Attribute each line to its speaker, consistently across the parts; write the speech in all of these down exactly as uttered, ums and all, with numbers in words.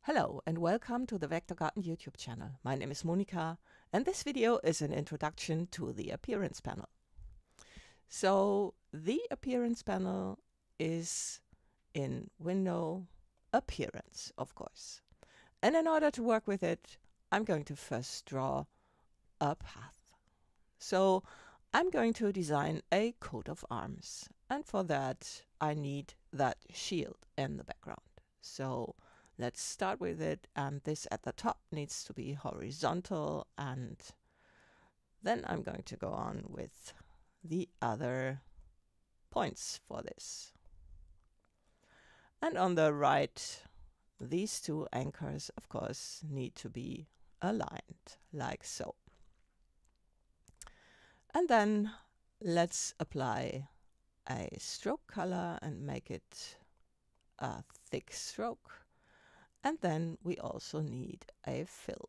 Speaker 1: Hello and welcome to the Vector Garden YouTube channel. My name is Monika and this video is an introduction to the Appearance panel. So the Appearance panel is in Window Appearance, of course. And in order to work with it, I'm going to first draw a path. So I'm going to design a coat of arms, and for that I need that shield in the background. So let's start with it, and this at the top needs to be horizontal, and then I'm going to go on with the other points for this. And on the right, these two anchors, of course, need to be aligned like so. And then let's apply a stroke color and make it a thick stroke. And then we also need a fill.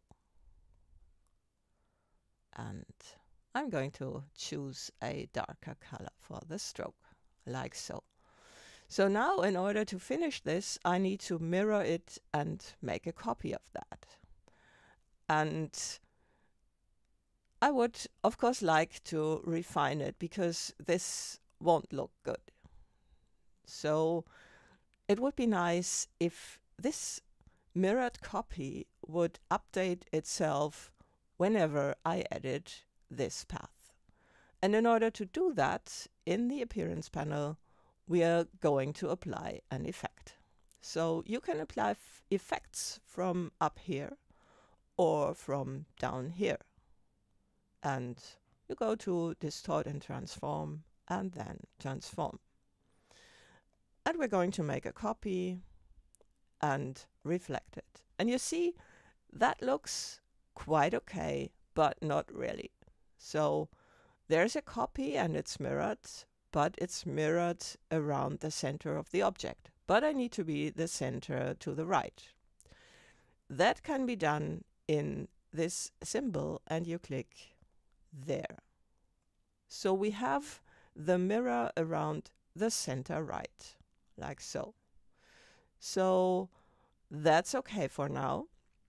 Speaker 1: And I'm going to choose a darker color for the stroke, like so. So now in order to finish this, I need to mirror it and make a copy of that. And I would, of course, like to refine it because this won't look good. So it would be nice if this mirrored copy would update itself whenever I edit this path. And in order to do that, in the Appearance panel, we are going to apply an effect. So you can apply f effects from up here or from down here. And you go to Distort and Transform, and then Transform. And we're going to make a copy and reflect it. And you see, that looks quite okay, but not really. So there's a copy and it's mirrored, but it's mirrored around the center of the object. But I need to be the center to the right. That can be done in this symbol, and you click there. So we have the mirror around the center right, like so. So that's okay for now.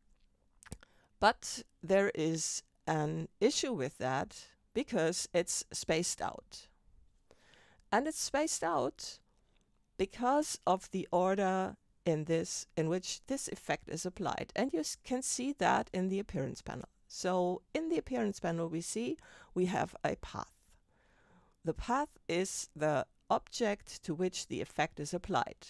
Speaker 1: But there is an issue with that because it's spaced out. And it's spaced out because of the order in this in which this effect is applied. And you can see that in the Appearance panel. So in the Appearance panel, we see we have a path. The path is the object to which the effect is applied.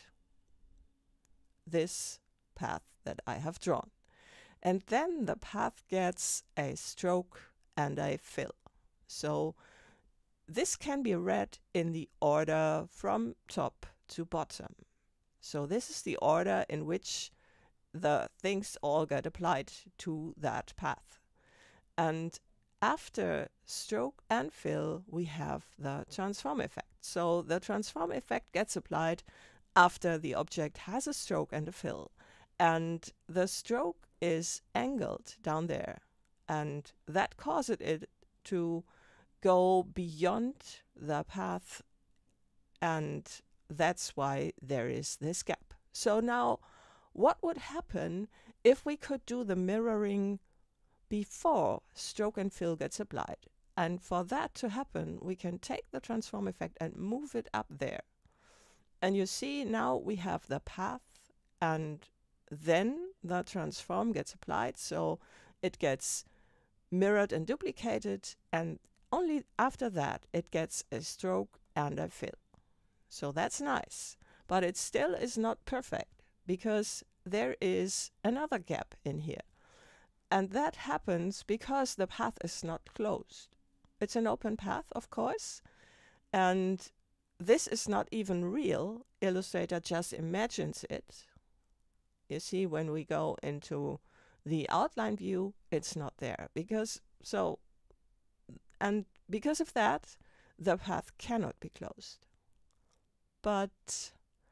Speaker 1: This path that I have drawn. And then the path gets a stroke and a fill. So this can be read in the order from top to bottom. So this is the order in which the things all get applied to that path. And after stroke and fill, we have the transform effect. So the transform effect gets applied after the object has a stroke and a fill. And the stroke is angled down there. And that causes it to go beyond the path. And that's why there is this gap. So now, what would happen if we could do the mirroring before stroke and fill gets applied? And for that to happen, we can take the transform effect and move it up there. And you see now we have the path, and then the transform gets applied. So it gets mirrored and duplicated, and only after that it gets a stroke and a fill. So that's nice, but it still is not perfect because there is another gap in here. And that happens because the path is not closed. It's an open path, of course, and this is not even real. Illustrator just imagines it. You see, when we go into the outline view, it's not there. Because so, and because of that, the path cannot be closed. But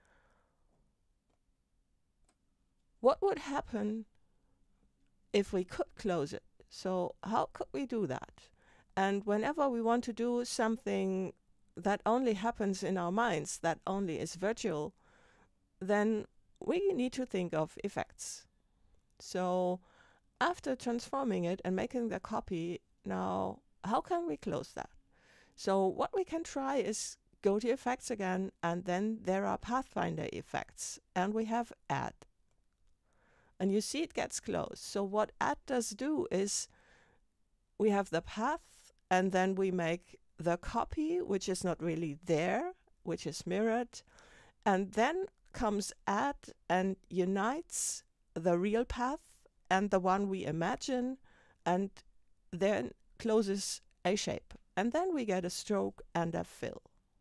Speaker 1: what would happen if we could close it? So how could we do that? And whenever we want to do something that only happens in our minds, that only is virtual, then we need to think of effects. So after transforming it and making the copy, now how can we close that? So what we can try is go to effects again, and then there are Pathfinder effects, and we have add. And you see it gets closed. So what add does do is we have the path, and then we make the copy, which is not really there, which is mirrored. And then comes add and unites the real path and the one we imagine, and then closes a shape. And then we get a stroke and a fill.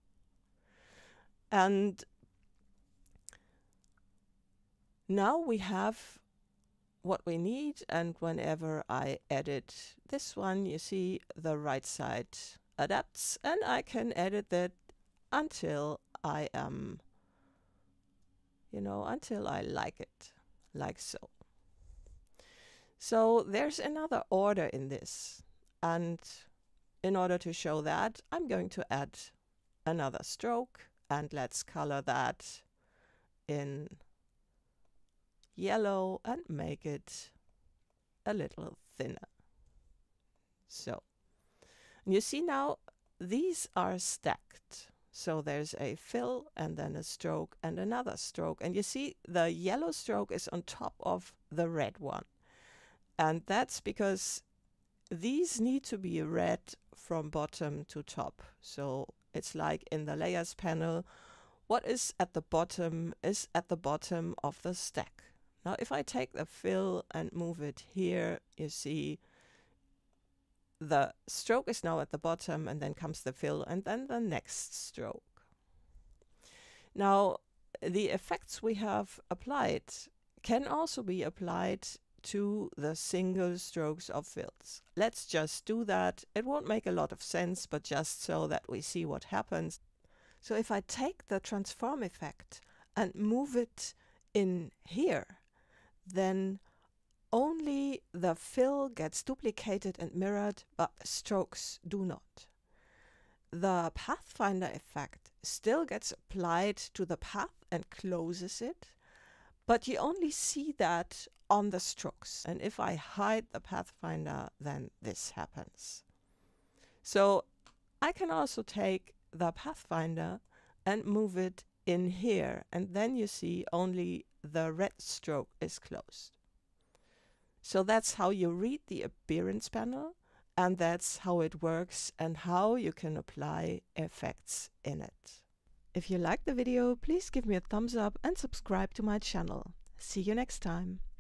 Speaker 1: And now we have what we need, and whenever I edit this one, you see the right side adapts, and I can edit that until I am, you know, until I like it, like so. So there's another order in this, and in order to show that, I'm going to add another stroke, and let's color that in yellow and make it a little thinner. So, and you see now these are stacked. So there's a fill and then a stroke and another stroke. And you see the yellow stroke is on top of the red one. And that's because these need to be red from bottom to top. So it's like in the layers panel, what is at the bottom is at the bottom of the stack. Now if I take the fill and move it here, you see the stroke is now at the bottom, and then comes the fill and then the next stroke. Now the effects we have applied can also be applied to the single strokes of fills. Let's just do that. It won't make a lot of sense, but just so that we see what happens. So if I take the transform effect and move it in here, then only the fill gets duplicated and mirrored, but strokes do not. The Pathfinder effect still gets applied to the path and closes it, but you only see that on the strokes. And if I hide the Pathfinder, then this happens. So I can also take the Pathfinder and move it in here, and then you see only the red stroke is closed. So that's how you read the appearance panel, and that's how it works and how you can apply effects in it. If you liked the video, please give me a thumbs up and subscribe to my channel. See you next time.